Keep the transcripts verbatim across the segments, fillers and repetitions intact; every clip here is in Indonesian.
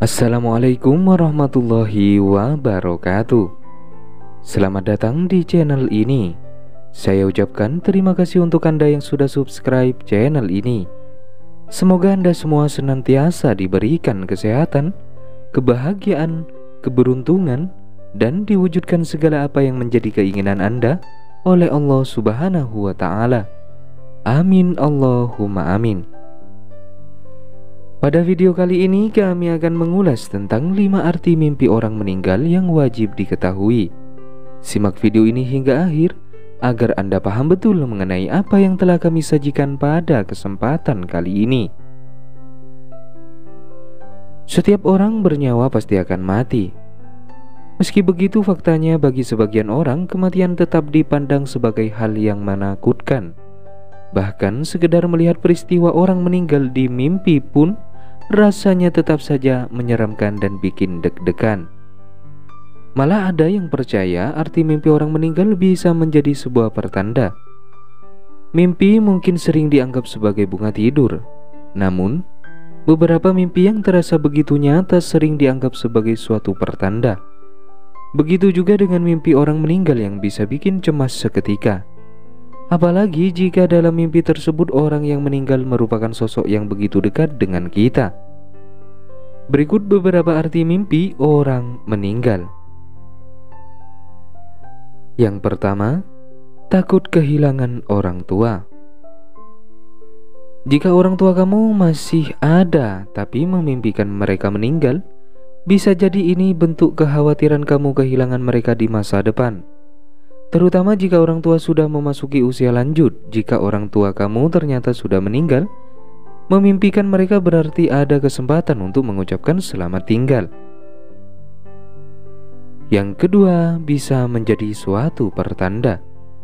Assalamualaikum warahmatullahi wabarakatuh. Selamat datang di channel ini. Saya ucapkan terima kasih untuk Anda yang sudah subscribe channel ini. Semoga Anda semua senantiasa diberikan kesehatan, kebahagiaan, keberuntungan, dan diwujudkan segala apa yang menjadi keinginan Anda oleh Allah Subhanahu wa Ta'ala. Amin Allahumma amin. Pada video kali ini kami akan mengulas tentang lima arti mimpi orang meninggal yang wajib diketahui. Simak video ini hingga akhir agar Anda paham betul mengenai apa yang telah kami sajikan pada kesempatan kali ini. Setiap orang bernyawa pasti akan mati. Meski begitu, faktanya bagi sebagian orang kematian tetap dipandang sebagai hal yang menakutkan. Bahkan sekedar melihat peristiwa orang meninggal di mimpi pun rasanya tetap saja menyeramkan dan bikin deg-degan. Malah ada yang percaya arti mimpi orang meninggal bisa menjadi sebuah pertanda. Mimpi mungkin sering dianggap sebagai bunga tidur. Namun, beberapa mimpi yang terasa begitu nyata sering dianggap sebagai suatu pertanda. Begitu juga dengan mimpi orang meninggal yang bisa bikin cemas seketika. Apalagi jika dalam mimpi tersebut orang yang meninggal merupakan sosok yang begitu dekat dengan kita. Berikut beberapa arti mimpi orang meninggal. Yang pertama, takut kehilangan orang tua. Jika orang tua kamu masih ada tapi memimpikan mereka meninggal, bisa jadi ini bentuk kekhawatiran kamu kehilangan mereka di masa depan. Terutama jika orang tua sudah memasuki usia lanjut. Jika orang tua kamu ternyata sudah meninggal, memimpikan mereka berarti ada kesempatan untuk mengucapkan selamat tinggal. Yang kedua, bisa menjadi suatu pertanda.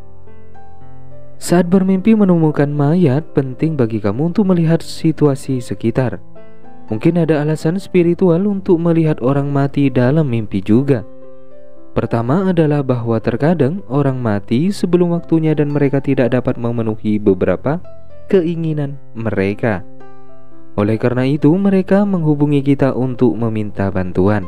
Saat bermimpi menemukan mayat, penting bagi kamu untuk melihat situasi sekitar. Mungkin ada alasan spiritual untuk melihat orang mati dalam mimpi juga. Pertama adalah bahwa terkadang orang mati sebelum waktunya dan mereka tidak dapat memenuhi beberapa keinginan mereka. Oleh karena itu mereka menghubungi kita untuk meminta bantuan.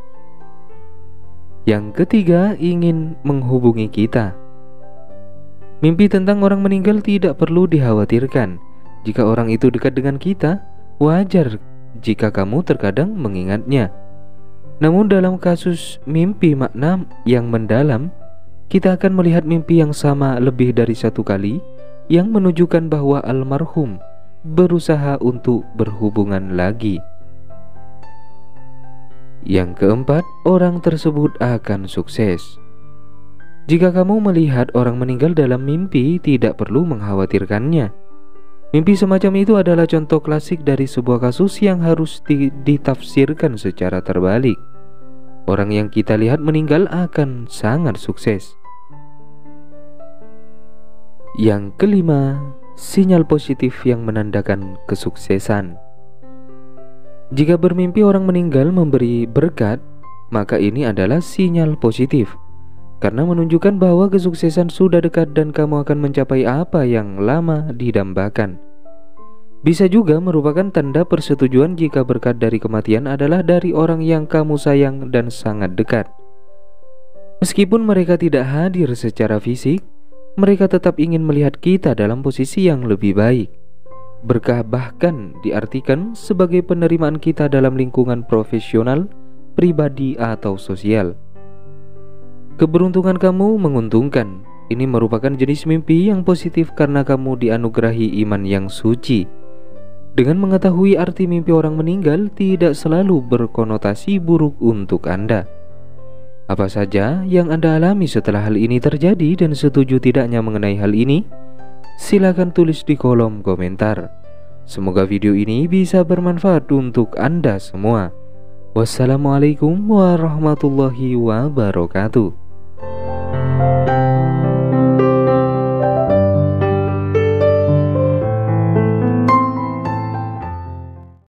Yang ketiga, ingin menghubungi kita. Mimpi tentang orang meninggal tidak perlu dikhawatirkan. Jika orang itu dekat dengan kita, wajar jika kamu terkadang mengingatnya. Namun dalam kasus mimpi makna yang mendalam, kita akan melihat mimpi yang sama lebih dari satu kali yang menunjukkan bahwa almarhum berusaha untuk berhubungan lagi. Yang keempat, orang tersebut akan sukses. Jika kamu melihat orang meninggal dalam mimpi, tidak perlu mengkhawatirkannya. Mimpi semacam itu adalah contoh klasik dari sebuah kasus yang harus di ditafsirkan secara terbalik. Orang yang kita lihat meninggal akan sangat sukses. Yang kelima, sinyal positif yang menandakan kesuksesan. Jika bermimpi orang meninggal memberi berkat, maka ini adalah sinyal positif, karena menunjukkan bahwa kesuksesan sudah dekat dan kamu akan mencapai apa yang lama didambakan. Bisa juga merupakan tanda persetujuan jika berkat dari kematian adalah dari orang yang kamu sayang dan sangat dekat. Meskipun mereka tidak hadir secara fisik, mereka tetap ingin melihat kita dalam posisi yang lebih baik. Berkah bahkan diartikan sebagai penerimaan kita dalam lingkungan profesional, pribadi, atau sosial. Keberuntungan kamu menguntungkan. Ini merupakan jenis mimpi yang positif karena kamu dianugerahi iman yang suci. Dengan mengetahui arti mimpi orang meninggal tidak selalu berkonotasi buruk untuk Anda. Apa saja yang Anda alami setelah hal ini terjadi dan setuju tidaknya mengenai hal ini? Silakan tulis di kolom komentar. Semoga video ini bisa bermanfaat untuk Anda semua. Wassalamualaikum warahmatullahi wabarakatuh.